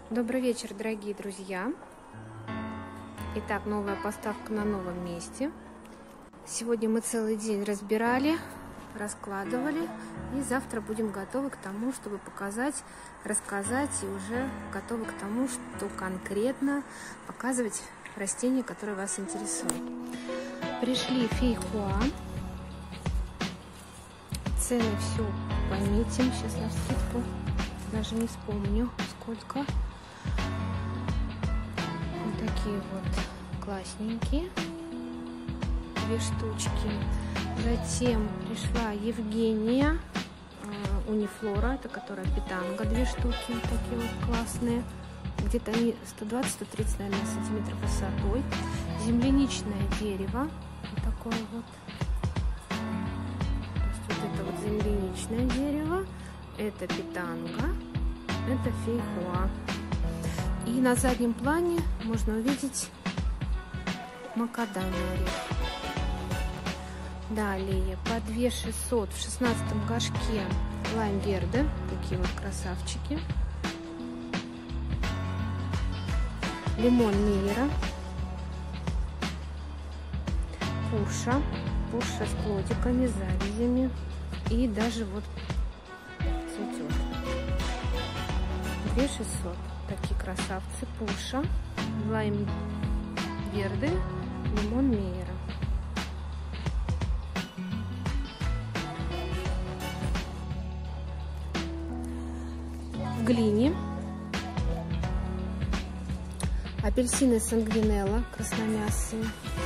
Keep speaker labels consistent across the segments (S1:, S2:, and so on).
S1: Добрый вечер, дорогие друзья! Итак, новая поставка на новом месте. Сегодня мы целый день разбирали, раскладывали, и завтра будем готовы к тому, чтобы показать, рассказать, и уже готовы к тому, что конкретно показывать растения, которые вас интересуют. Пришли фейхоа. Цены все пометим. Сейчас на скидку даже не вспомню, сколько. Вот такие вот классненькие. 2 штучки. Затем пришла Евгения унифлора, это которая питанга, 2 штуки, вот такие вот классные. Где-то они 120-130, наверное, сантиметров высотой. Земляничное дерево, вот такое вот. То есть вот это вот земляничное дерево, это питанга, это фейхоа. И на заднем плане можно увидеть макадамия орех. Далее по 2600 в 16 горшке лайм верде, такие вот красавчики. Лимон Мейера, пурша с плодиками, завязями, и даже вот цветет. 2600, такие красавцы, пурша, лайм верде, лимон Мейера. В глине апельсины сангвинелла красномясные.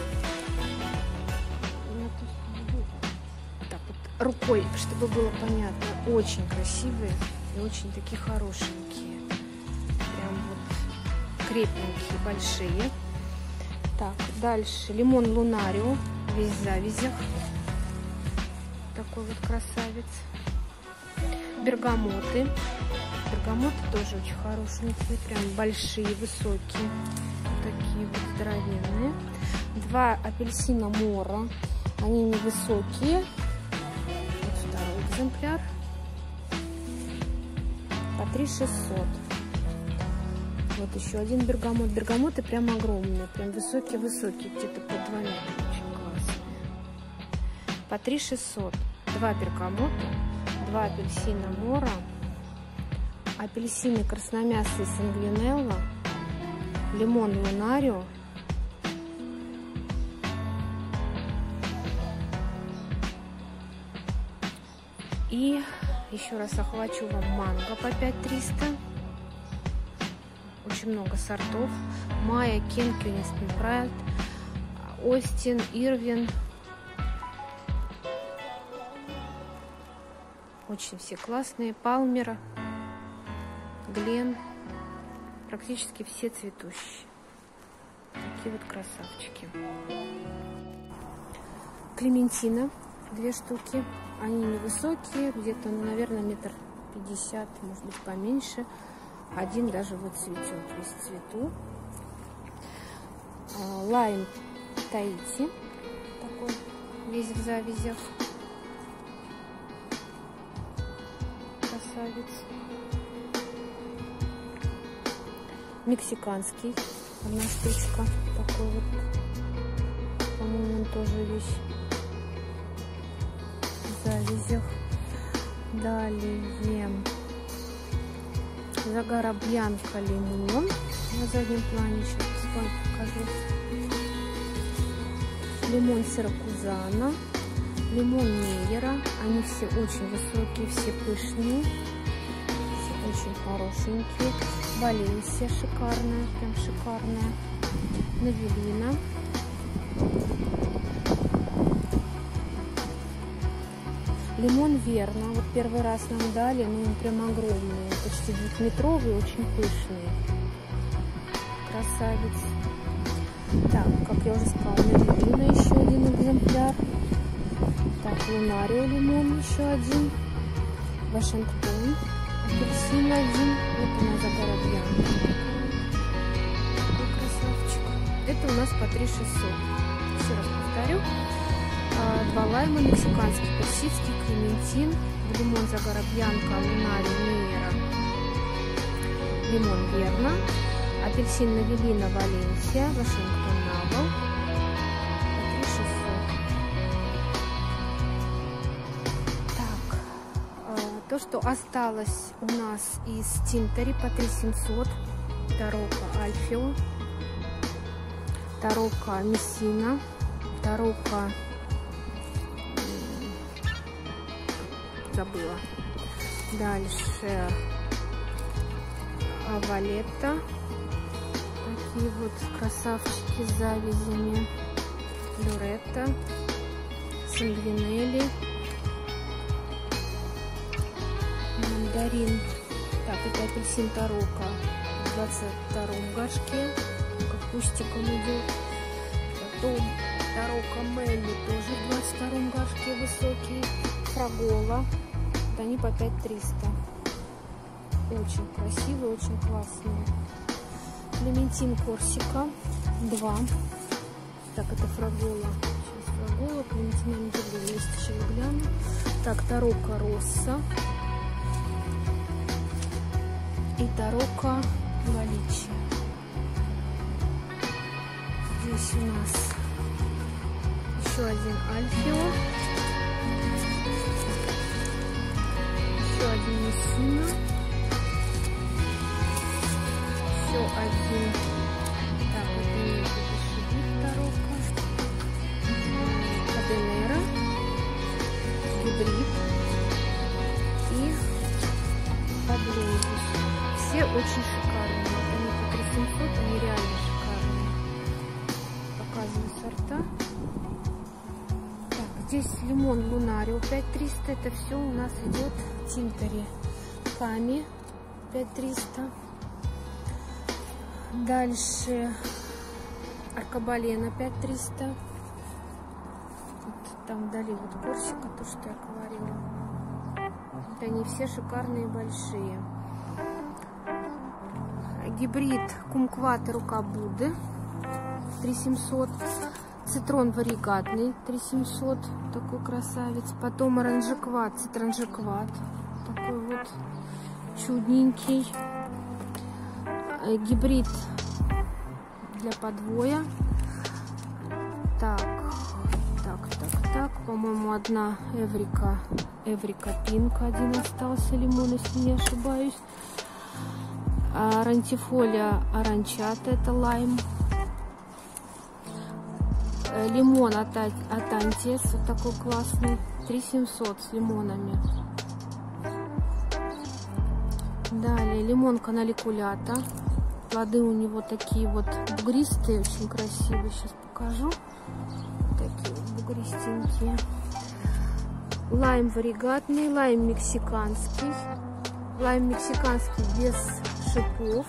S1: Так вот рукой, чтобы было понятно, очень красивые и очень такие хорошенькие. Прям вот крепенькие, большие. Так, дальше лимон лунарио, весь в завязях. Такой вот красавец. Бергамоты. Бергамоты тоже очень хорошенькие, прям большие, высокие, такие вот здоровенные. 2 апельсина Мора, они невысокие. Вот второй экземпляр по 3600. Вот еще один бергамот. Бергамоты прям огромные, прям высокие-высокие, где-то по 2 метра, очень классные. По 3600. 2 бергамота, 2 апельсина Мора, апельсины красномясные сангвинелла, лимон лунарио, и еще раз охвачу вам манго по 5300. Очень много сортов. Майя, Кенкинистон, Прайд, Остин, Ирвин. Очень все классные. Палмера, Глен, практически все цветущие. Такие вот красавчики. Клементина, 2 штуки. Они невысокие, где-то, наверное, 1,50 м, может быть, поменьше. Один даже вот цветет, весь в цвету. Лайм Таити, такой весь в завязях. Красавец. Мексиканский, 1 штучка, такой вот, по-моему, он тоже весь в завязях. Далее Загара Бьянка лимон на заднем плане, сейчас покажу. Лимон Сиракузана, лимон Мейера, они все очень высокие, все пышные, все очень хорошенькие. Валенсия шикарная, прям шикарная. Навелина. Лимон Верна. Вот первый раз нам дали, но он прям огромный, почти 2-метровый, очень пышный. Красавец. Так, как я уже сказала, Навелина еще 1 экземпляр. Так, Лунарио лимон еще 1. Вашингтон. Апельсин 1. Вот у нас Загара Бьянка. Такой красавчик. Это у нас по 3600. Еще раз повторю. 2 лайма, мексиканский, персидский, клементин, лимон Загара Бьянка, Лунарио, Мейера, лимон Верна, апельсин Навелина Валенсия, Вашингтон Навал, 3600. Так, то, что осталось у нас из Тинтери по 3700, Тарока Альфио, Тарока Мессина, Тарока, забыла. Дальше Валетта, такие вот красавчики с завязями, Флоретта, Сангвинелли, Мандарин. Так, это апельсин Тарока в 22 горшке, как кустиком идет. Потом Тарока Мелли тоже в 22 горшке высокий. Фрагола, вот они по 5300. Очень красивые, очень классные. Клементин Корсика 2. Так, это Фрагола. Сейчас Фрагола, Клементина не держу, вместе еще гляну. Так, Тарока Росса и Тарока Галичия. Здесь у нас еще один Альфио, еще один Мессина, еще один, так, это не Шибит Тарока, Каденера, Гибрид и Паблезус. Все очень шикарные, вот они по 3700, они реально шикарные. Показываю сорта. Так, здесь лимон Лунарио 5300, это все у нас идет Тинтери. Ками 5300. Дальше Аркабалена 5300. Вот там вдали вот Корсика, то, что я говорила. Вот они все шикарные, большие. Гибрид Кумкваты Рука Будды 3700. Цитрон варигатный 3700, такой красавец. Потом оранжекват, цитранжекват, такой вот чудненький. Гибрид для подвоя. Так, по-моему, одна Эврика Пинк, один остался лимон, если не ошибаюсь. Рантифолия Аранчата, это лайм. Лимон от Антис, вот такой классный, 3700 с лимонами. Далее лимон Каналикулята. Плоды у него такие вот бугристые, очень красивые. Сейчас покажу. Такие вот бугристенькие. Лайм варигатный, лайм мексиканский. Лайм мексиканский без шипов.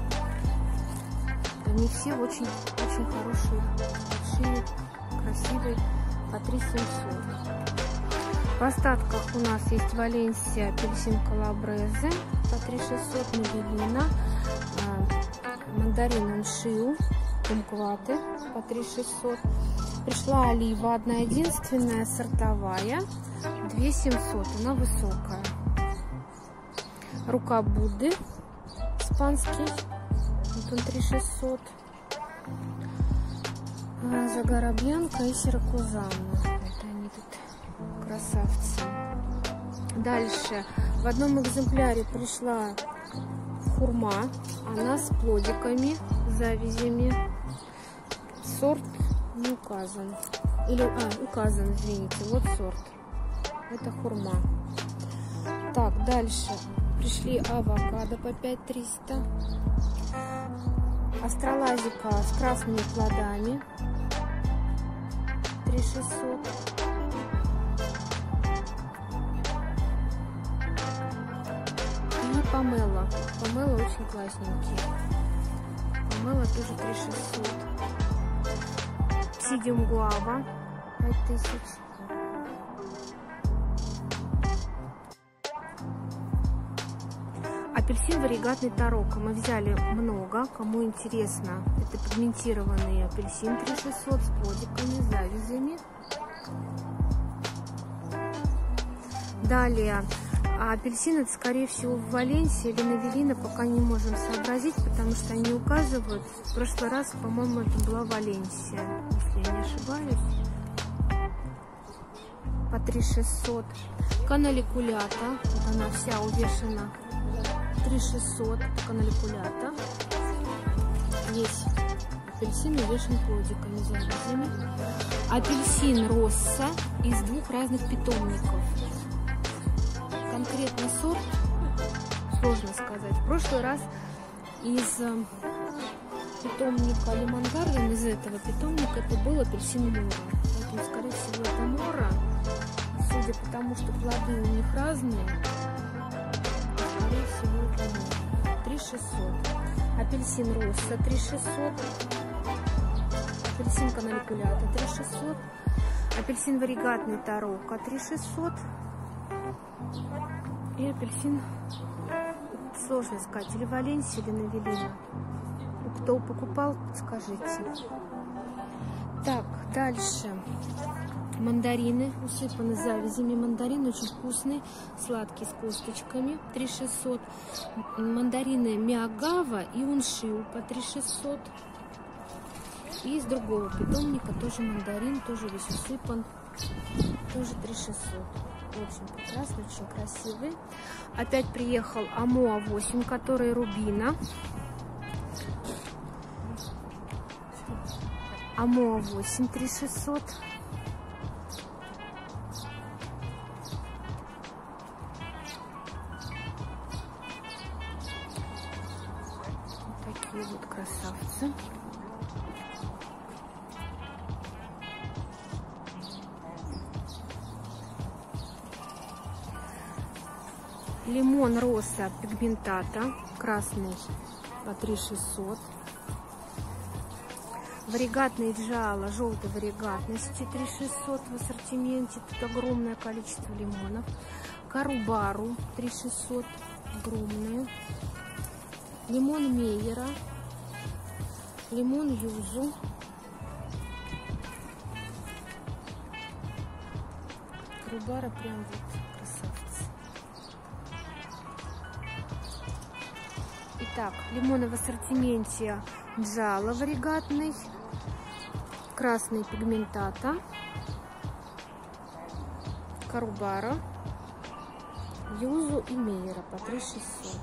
S1: Они все очень хорошие, большие, красивые, по 3700. В остатках у нас есть Валенсия, апельсин Калабрезе по 3600, Навелина, мандарин Аншиу, Кумкваты по 3600. Пришла олива, одна единственная, сортовая, 2700, она высокая. Рука Будды, испанский, вот он 3600. Загара Бьянка и Сиракузана. Это они тут красавцы. Дальше в одном экземпляре пришла хурма. Она с плодиками, завязями. Сорт не указан. Или, указан, извините. Вот сорт. Это хурма. Так, дальше пришли авокадо по 5300. Астролазика с красными плодами 3600. И помело. Помело очень классненький. Помело тоже 3600. Псидиум гуава 5000. Апельсин варигатный Тарока. Мы взяли много. Кому интересно, это пигментированный апельсин 3600 с плодиками, завязями. Далее А апельсин это, скорее всего, в Валенсии или Навелина, пока не можем сообразить, потому что они указывают. В прошлый раз, по-моему, это была Валенсия, если я не ошибаюсь. По 3600. Каналикулята, вот она вся увешана. 3600 каналикулята. Есть апельсин увешан плодиками, завязями. Апельсин Росса из 2 разных питомников. Конкретный сорт сложно сказать. В прошлый раз из питомника Лимон Гарден, из этого питомника, это был апельсин Мора. Поэтому, скорее всего, это Мора. Судя по тому, что плоды у них разные, скорее всего, это Мора. 3600. Апельсин Росса 3600. Апельсин Каналикулята 3600. Апельсин варигатный Тарока 3600. И апельсин, сложно сказать, или Валенсия, или Навелина. Кто покупал, скажите. Так, дальше. Мандарины усыпаны завязями. Мандарины очень вкусные, сладкие, с косточками. 3600. Мандарины Миагава и Уншиу по 3600. И из другого питомника тоже мандарин, тоже весь усыпан. Тоже 3600. Очень прекрасный, очень красивый. Опять приехал Амоа 8, который рубина. Амоа 8 3600. Вот такие вот красавцы. Лимон Росса пигментата, красный по 3600. Варигатный Джала, желтой варигатности 3600 в ассортименте. Тут огромное количество лимонов. Карубару 3600, огромные. Лимон Мейера, лимон Юзу. Карубара прям вот красавцы. Итак, лимоны в ассортименте Джала варигатный, красный пигментата, Карубара, Юзу и Мейера по 3600.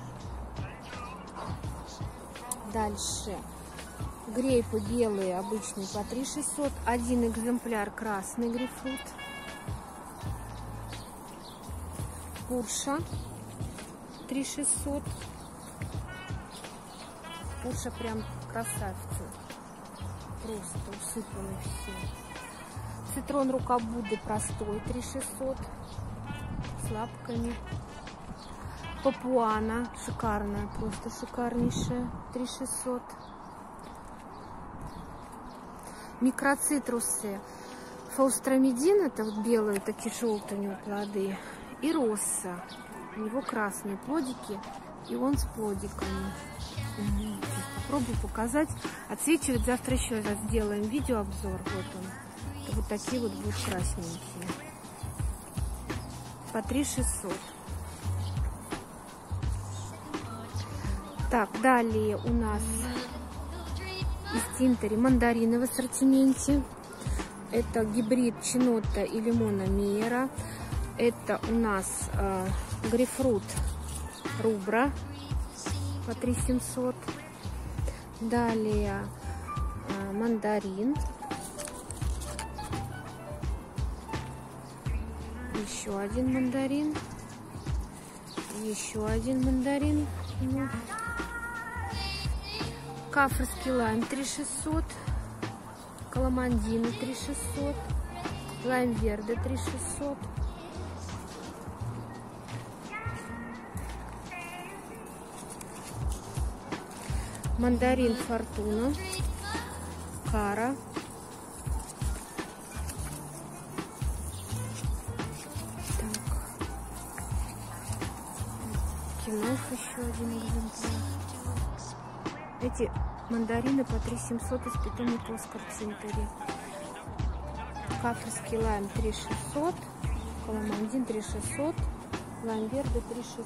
S1: Дальше грейпы белые обычные по 3600. Один экземпляр красный грейпфрут. Пурша 3600. Пурша прям красавцы. Просто усыпаны все. Цитрон рука Будды простой 3600. С лапками. Папуана шикарная, просто шикарнейшая 3600. Микроцитрусы фаустромедин, это вот белые, такие желтые у него плоды. И Росса. У него красные плодики, и он с плодиками. Попробую показать. Отсвечивает. Завтра еще раз сделаем видеообзор. Вот он. Это вот такие вот будут красненькие. По 3600. Так, далее у нас из Тинтери мандарины в ассортименте. Это гибрид Чинотта и лимона Мейера. Это у нас грейпфрут Рубра по 3700. Далее мандарин. Еще один мандарин. Еще один мандарин. Кафрский лайм 3600. Каламандина 3600. Лайм верде 3600. Мандарин Фортуна, Кара, Кинов еще один экземпляр. Эти мандарины по 3700 из питомника Оскар Тинтери. Кафрский лайм 3600, Каламандин 3600, Лаймверде 3600.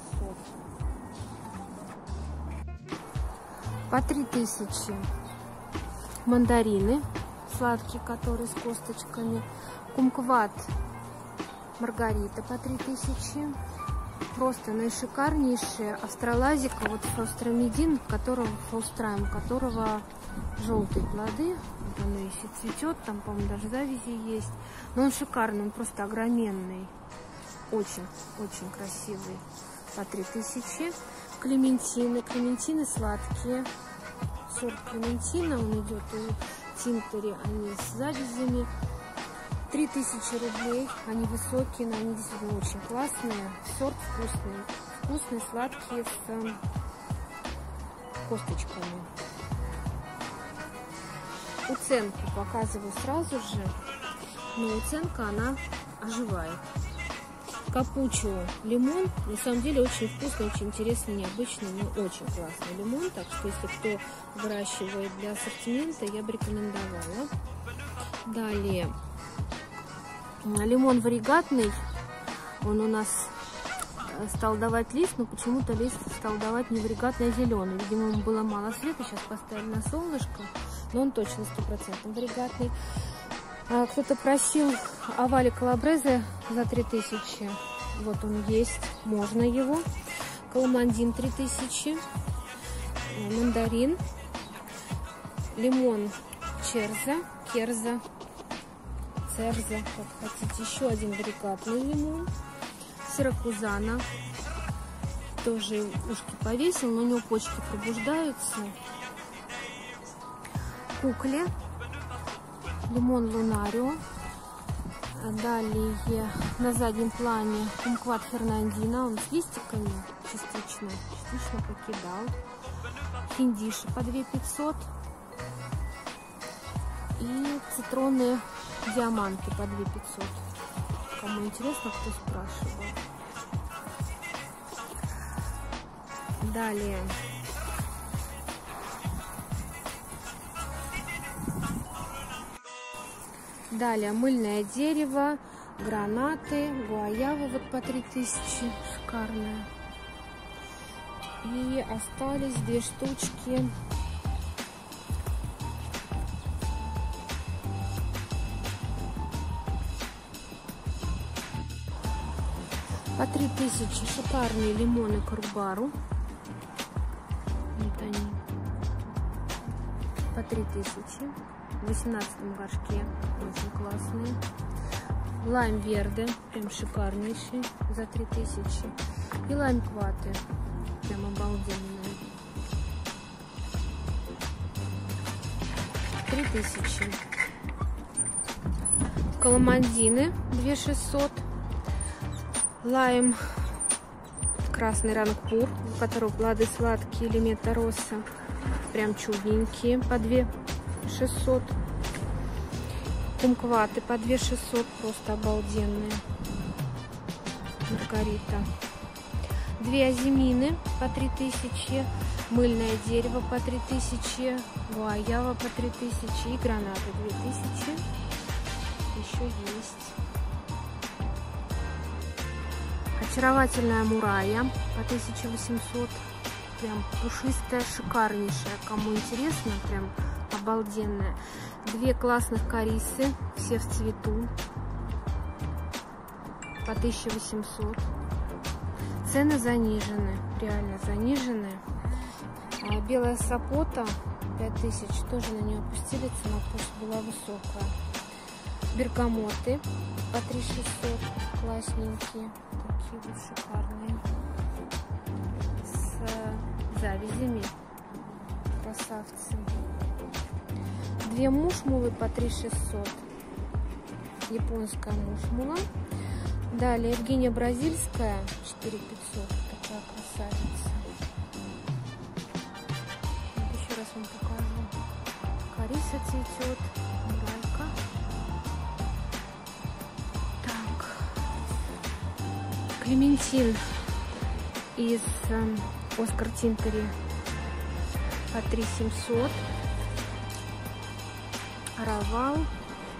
S1: По 3000. Мандарины сладкие, которые с косточками. Кумкват Маргарита по 3000. Просто наишикарнейшие австралазика, вот фаустрамидин, фаустрайм, у которого желтые плоды. Вот оно еще цветет, там, по-моему, даже завязи есть. Но он шикарный, он просто огроменный. Очень красивый. По 3000. Клементины. Клементины сладкие. Сорт клементина, он идет у Тинтери, они с завязями. 3000 рублей. Они высокие, но они действительно очень классные. Сорт вкусный. Вкусные, сладкие, с косточками. Уценку показываю сразу же. Но уценка, она оживает. Капучо лимон. На самом деле очень вкусный, очень интересный, необычный, но очень классный лимон. Так что, если кто выращивает для ассортимента, я бы рекомендовала. Далее. Лимон варигатный. Он у нас стал давать лист, но почему-то лист стал давать не варигатный, а зеленый. Видимо, ему было мало света. Сейчас поставили на солнышко. Но он точно 100% варигатный. Кто-то просил овали калабрезе за 3000. Вот он есть, можно его. Каламандин 3000. Мандарин. Лимон Черза. Керза. Церза, как хотите. Еще один варигатный лимон. Сиракузана. Тоже ушки повесил, но у него почки пробуждаются. Кукле. Лимон Лунарио. Далее на заднем плане кумкват Фернандина. Он с листиками частично покидал. Хиндиши по 2500. И цитронные диаманты по 2500. Кому интересно, кто спрашивает. Далее. Далее мыльное дерево, гранаты, гуаява вот по 3000, шикарная. И остались 2 штучки. По 3000 шикарные лимоны Крубару. Вот они. По 3000. В 18-м горшке. Очень классные. Лаймверде. Прям шикарнейший. За 3000. И лаймкваты. Прям обалденные. 3000. Каламандины 2600. Лайм красный рангпур, у которого плоды сладкие, элемента роса. Прям чудненькие. По 2600. Кумкваты по 2600. Просто обалденные. Маргарита. 2 азимины по 3000. Мыльное дерево по 3000. Гуаява по 3000. И гранаты 2000. Еще есть. Очаровательная мурая по 1800. Прям пушистая, шикарнейшая. Кому интересно, прям обалденная. 2 классных корисы, все в цвету. По 1800. Цены занижены, реально занижены. Белая сапота 5000. Тоже на нее опустили, цена просто была высокая. Бергамоты по 3600. Классненькие. Такие вот шикарные. С завязями. Красавцы. 2 мушмулы по 3600. Японская мушмула. Далее Евгения Бразильская 4500. Такая красавица. Вот еще раз вам покажу. Кориса цветет. Мурайка. Так. Клементин из Оскар Тинтери по 3700. Аравал.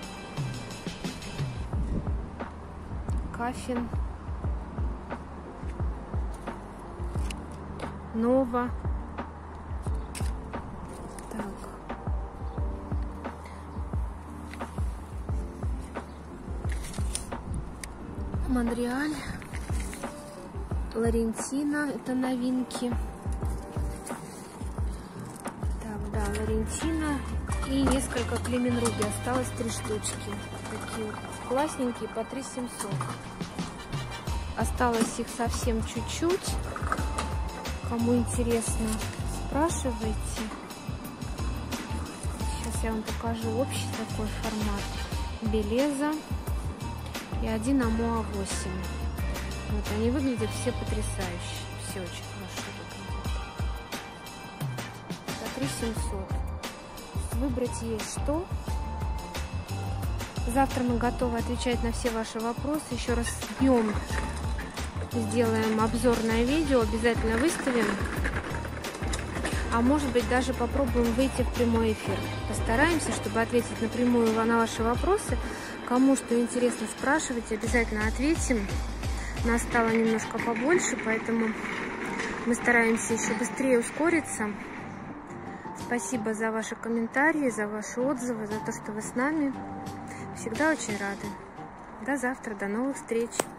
S1: Кафин Нова. Так. Монреаль. Лорентино. Это новинки. Так, да, Лорентино. И несколько Клемен Руби. Осталось 3 штучки. Такие классненькие, по 3700. Осталось их совсем чуть-чуть. Кому интересно, спрашивайте. Сейчас я вам покажу общий такой формат. Белеза и один Амоа 8. Вот, они выглядят все потрясающе. Все очень хорошо выглядят. За 3700. Выбрать есть что. Завтра мы готовы отвечать на все ваши вопросы. Еще раз днем сделаем обзорное видео, обязательно выставим. А может быть, даже попробуем выйти в прямой эфир. Постараемся, чтобы ответить напрямую на ваши вопросы. Кому что интересно, спрашивайте, обязательно ответим. Нас стало немножко побольше, поэтому мы стараемся еще быстрее ускориться. Спасибо за ваши комментарии, за ваши отзывы, за то, что вы с нами. Всегда очень рады. До завтра, до новых встреч.